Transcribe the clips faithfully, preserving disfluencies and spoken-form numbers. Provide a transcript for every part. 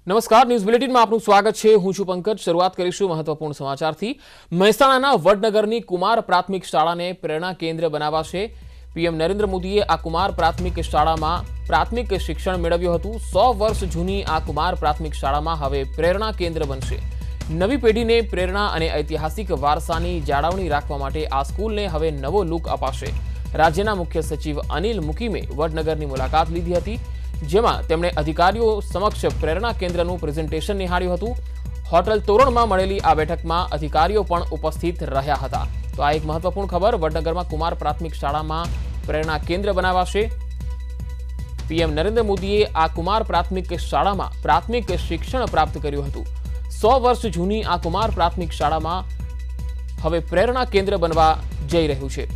नमस्कार news bulletin में आपનું સ્વાગત છે। હું છું પંકજ। શરૂઆત કરીશું મહત્વપૂર્ણ સમાચારથી। મહેસાણાના વડનગરની કુમાર પ્રાથમિક શાળાને પ્રેરણા કેન્દ્ર બનાવાશે। પીએમ નરેન્દ્ર મોદીએ આ કુમાર પ્રાથમિક શાળામાં પ્રાથમિક શિક્ષણ મેળવ્યું હતું। સો વર્ષ જૂની આ કુમાર પ્રાથમિક શાળામાં હવે પ્રેરણા કેન્દ્ર બનશે। નવી પેઢીને પ્રેરણા અને ઐતિહાસિક વારસાની જાળવણી રાખવા માટે આ સ્કૂલને હવે નવો લુક અપાશે। રાજ્યના મુખ્ય સચિવ અનિલ મુકીમે વડનગરની મુલાકાત લીધી હતી, જેમાં તેમણે અધિકારીઓ સમક્ષ પ્રેરણા કેન્દ્રનું પ્રેઝન્ટેશન નિહાળ્યું હતું। હોટલ તોરણમાં મળેલી આ બેઠકમાં અધિકારીઓ પણ ઉપસ્થિત રહ્યા હતા। તો આ એક મહત્વપૂર્ણ ખબર। વડનગરમાં કુમાર પ્રાથમિક શાળામાં પ્રેરણા કેન્દ્ર બનાવાશે। પીએમ નરેન્દ્ર મોદીએ આ કુમાર પ્રાથમિક શાળામાં પ્રાથમિક શિક્ષણ પ્રાપ્ત કર્યું હતું। સો વર્ષ જૂની આ કુમાર પ્રાથમિક શાળામાં હવે પ્રેરણા કેન્દ્ર બનવા જઈ રહ્યું છે।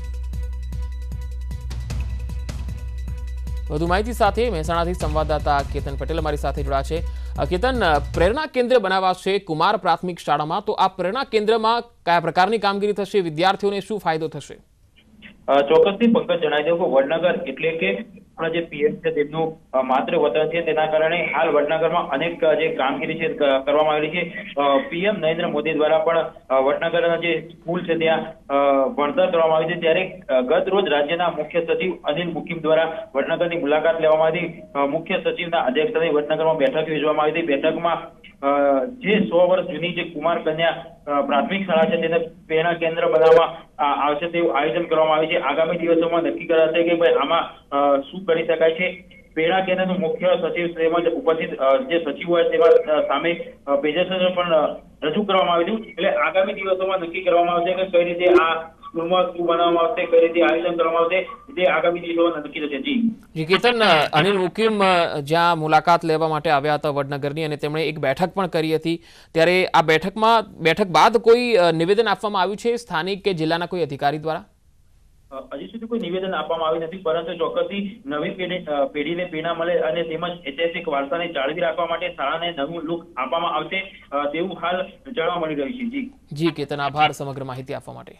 વધુ માહિતી સાથે મહેસાણાથી સંવાદદાતા કેતન પટેલ અમારી સાથે જોડાયા છે। કેતન, પ્રેરણા કેન્દ્ર બનાવાશે કુમાર પ્રાથમિક શાળામાં, તો આ પ્રેરણા કેન્દ્રમાં કયા પ્રકારની કામગીરી થશે? વિદ્યાર્થીઓને શું ફાયદો થશે? ચોક્કસથી પંકજ જણાવી દઉં કે વડનગર એટલે કે આપણા જે પીએમ છે તેમનું માતૃ વતન છે, તેના કારણે હાલ વડનગરમાં અનેક જે કામગીરી છે કરવામાં આવેલી છે। પીએમ નરેન્દ્ર મોદી દ્વારા પણ વડનગરના જે સ્કૂલ છે ત્યાં ભણતર કરવામાં આવી છે। ત્યારે ગત રોજ રાજ્યના મુખ્ય સચિવ અનિલ મુકીમ દ્વારા વડનગરની મુલાકાત લેવામાં આવી। મુખ્ય સચિવના અધ્યક્ષસ્થાને વડનગરમાં બેઠક યોજવામાં આવી હતી। બેઠકમાં જે સો વર્ષ જૂની જે કુમાર કન્યા પ્રાથમિક શાળા છે તેને પ્રેરણા કેન્દ્ર બનાવવા આવશે તેવું આયોજન કરવામાં આવ્યું છે। આગામી દિવસોમાં નક્કી કરાશે કે ભાઈ આમાં શું કરી શકાય છે। પ્રેરણા કેન્દ્રનું મુખ્ય સચિવ તેમજ ઉપસ્થિત જે સચિવો હોય તેમાં સામે પ્રેઝન્ટેશન પણ રજૂ કરવામાં આવ્યું। એટલે આગામી દિવસોમાં નક્કી કરવામાં આવશે કે કઈ રીતે આ સ્કૂલમાં શું બનાવવામાં આવશે, કઈ રીતે આયોજન કરવામાં આવશે, તે આગામી દિવસોમાં નક્કી થશે। જી જી કેતન, અનિલ મુકીમ જ્યાં મુલાકાત લેવા માટે આવ્યા હતા વડનગરની અને તેમણે એક બેઠક પણ કરી હતી, ત્યારે આ બેઠકમાં બેઠક બાદ કોઈ નિવેદન આપવામાં આવ્યું છે સ્થાનિક કે જિલ્લાના કોઈ અધિકારી દ્વારા? હજી સુધી કોઈ નિવેદન આપવામાં આવ્યું નથી, પરંતુ ચોક્કસથી નવી પેઢી પેઢીને પ્રેરણા મળે અને તેમજ ઐતિહાસિક વારસાને જાળવી રાખવા માટે શાળાને નવું લુક આપવામાં આવશે તેવું હાલ જાણવા મળી રહ્યું છે। જી જી કેતન, આભાર સમગ્ર માહિતી આપવા માટે।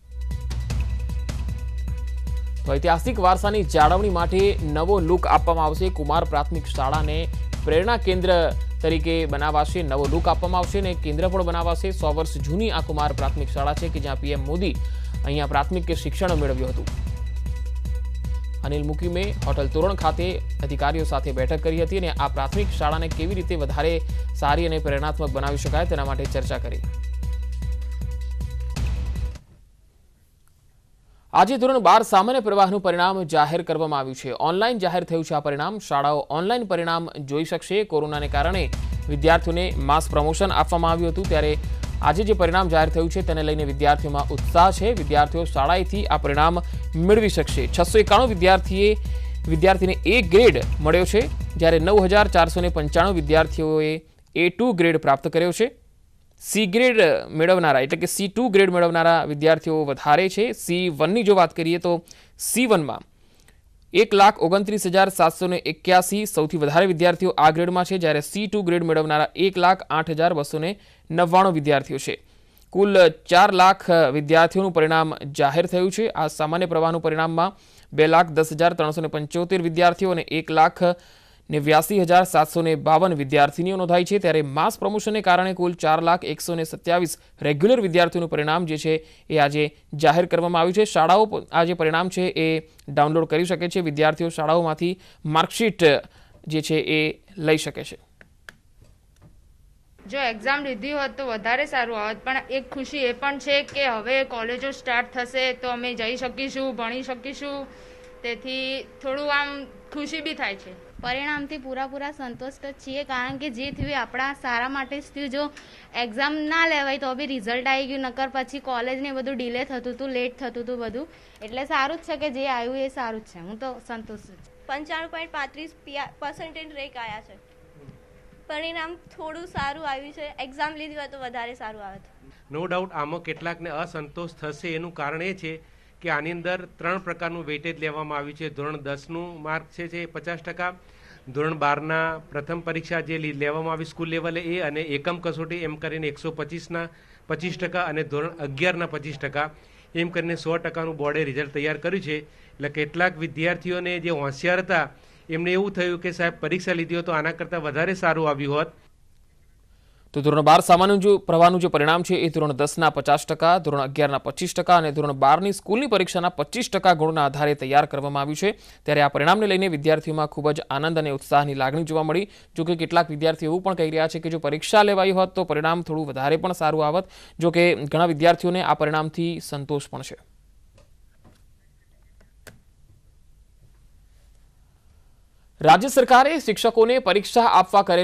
તો ઐતિહાસિક વારસાની જાળવણી માટે નવો લુક આપવામાં આવશે। કુમાર પ્રાથમિક શાળાને પ્રેરણા કેન્દ્ર તરીકે બનાવાશે, નવો લુક આપવામાં આવશે અને કેન્દ્ર પણ બનાવાશે। સો વર્ષ જૂની આ કુમાર પ્રાથમિક શાળા છે કે જ્યાં પીએમ મોદી અહીંયા પ્રાથમિક શિક્ષણ મેળવ્યું હતું। અનિલ મુકીમે હોટલ તોરણ ખાતે અધિકારીઓ સાથે બેઠક કરી હતી અને આ પ્રાથમિક શાળાને કેવી રીતે વધારે સારી અને પ્રેરણાત્મક બનાવી શકાય તેના માટે ચર્ચા કરી। આજે ધોરણ બાર સામાન્ય પ્રવાહનું પરિણામ જાહેર કરવામાં આવ્યું છે। ઓનલાઈન જાહેર થયું છે આ પરિણામ। શાળાઓ ઓનલાઈન પરિણામ જોઈ શકશે। કોરોનાને કારણે વિદ્યાર્થીઓને માસ પ્રમોશન આપવામાં આવ્યું હતું, ત્યારે આજે જે પરિણામ જાહેર થયું છે તેને લઈને વિદ્યાર્થીઓમાં ઉત્સાહ છે। વિદ્યાર્થીઓ શાળાએથી આ પરિણામ મેળવી શકશે। છસો એકાણું વિદ્યાર્થીએ વિદ્યાર્થીને એ ગ્રેડ મળ્યો છે, જ્યારે નવ હજાર ચારસો ને પંચાણું વિદ્યાર્થીઓએ એ ટુ ગ્રેડ પ્રાપ્ત કર્યો છે। સી ગ્રેડ મેળવનારા એટલે કે સી ટુ ગ્રેડ મેળવનારા વિદ્યાર્થીઓ વધારે છે। સી વનની જો વાત કરીએ તો સી વનમાં એક લાખ ઓગણત્રીસ હજાર સાતસો ને એક્યાસી સૌથી વધારે વિદ્યાર્થીઓ આ ગ્રેડમાં છે, જ્યારે સી ટુ ગ્રેડ મેળવનારા એક લાખ આઠ હજાર બસો ને નવ્વાણું વિદ્યાર્થીઓ છે। કુલ ચાર લાખ વિદ્યાર્થીઓનું પરિણામ જાહેર થયું છે। આ સામાન્ય પ્રવાહનું પરિણામમાં બે લાખ દસ હજાર ત્રણસો ને પંચોતેર વિદ્યાર્થીઓ અને એક લાખ નેવ્યાસી હજાર સાતસો ને બાવન વિદ્યાર્થીનીઓ નોંધાઈ છે, ત્યારે માસ પ્રમોશનને કારણે કુલ ચાર લાખ એકસો ને સત્યાવીસ રેગ્યુલર વિદ્યાર્થીઓનું પરિણામ જે છે એ આજે જાહેર કરવામાં આવ્યું છે। શાળાઓ આ જે પરિણામ છે એ ડાઉનલોડ કરી શકે છે। વિદ્યાર્થીઓ શાળાઓમાંથી માર્કશીટ જે છે એ લઈ શકે છે। જો એક્ઝામ લીધી હોત તો વધારે સારું આવત, પણ એક ખુશી એ પણ છે કે હવે કોલેજો સ્ટાર્ટ થશે તો અમે જઈ શકીશું, ભણી શકીશું, તેથી થોડું આમ ખુશી બી થાય છે। પરિણામથી પૂરાપૂરા સંતુષ્ટ છીએ, કારણ કે જે થયું આપણા સારા માટે જ થયું। જો એક્ઝામ ના લેવાય તો બી રિઝલ્ટ આવી ગયું, નકર પછી કોલેજને બધું ડિલે થતું હતું, લેટ થતું હતું બધું, એટલે સારું જ છે કે જે આવ્યું એ સારું જ છે। હું તો સંતુષ્ટ છું। પંચાણું પોઈન્ટ પાંત્રીસ પર્સન્ટેજ રેક આવ્યા છે। પરિણામ થોડું સારું આવ્યું છે। એક્ઝામ લીધી હોય તો વધારે સારું આવે। નો ડાઉટ આમાં કેટલાકને અસંતોષ થશે, એનું કારણ એ છે કે આની અંદર ત્રણ પ્રકારનું વેટેજ લેવામાં આવ્યું છે। ધોરણ દસનું માર્ક છે જે પચાસ ટકા, ધોરણ બારના પ્રથમ પરીક્ષા જે લેવામાં આવી સ્કૂલ લેવલે એ અને એકમ કસોટી એમ કરીને એકસો પચીસના પચીસ ટકા અને ધોરણ અગિયારના પચીસ ટકા એમ કરીને સો ટકાનું બોર્ડે રિઝલ્ટ તૈયાર કર્યું છે। એટલે કેટલાક વિદ્યાર્થીઓને જે હોશિયાર હતા એમને એવું થયું કે સાહેબ પરીક્ષા લીધી હોત તો આના કરતાં વધારે સારું આવ્યું હોત, તો ધોરણ બાર સામાન્ય જો પ્રવાહનું જે પરિણામ છે એ ધોરણ દસના પચાસ ટકા, ધોરણ અગિયારના પચીસ ટકા અને ધોરણ બારની સ્કૂલની પરીક્ષાના પચીસ ટકા ગુણના આધારે તૈયાર કરવામાં આવ્યું છે। ત્યારે આ પરિણામને લઈને વિદ્યાર્થીઓમાં ખૂબ જ આનંદ અને ઉત્સાહની લાગણી જોવા મળી। જો કે કેટલાક વિદ્યાર્થીઓ એવું પણ કહી રહ્યા છે કે જો પરીક્ષા લેવાઈ હોત તો પરિણામ થોડું વધારે પણ સારું આવત। જો કે ઘણા વિદ્યાર્થીઓને આ પરિણામથી સંતોષ પણ છે। રાજ્ય સરકારે શિક્ષકોને પરીક્ષા આપવા કરેલ